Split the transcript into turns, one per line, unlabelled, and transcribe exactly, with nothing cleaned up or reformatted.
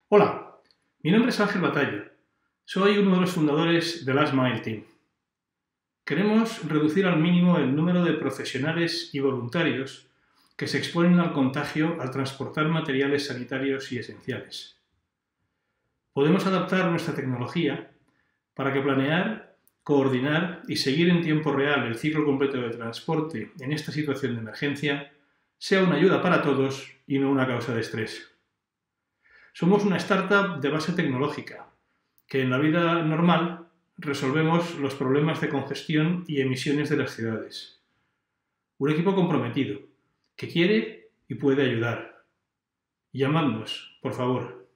Hola, mi nombre es Ángel Batalla. Soy uno de los fundadores de Last Mile Team. Queremos reducir al mínimo el número de profesionales y voluntarios que se exponen al contagio al transportar materiales sanitarios y esenciales. Podemos adaptar nuestra tecnología para que planear, coordinar y seguir en tiempo real el ciclo completo de transporte en esta situación de emergencia sea una ayuda para todos y no una causa de estrés. Somos una startup de base tecnológica, que en la vida normal resolvemos los problemas de congestión y emisiones de las ciudades. Un equipo comprometido, que quiere y puede ayudar. Llamadnos, por favor.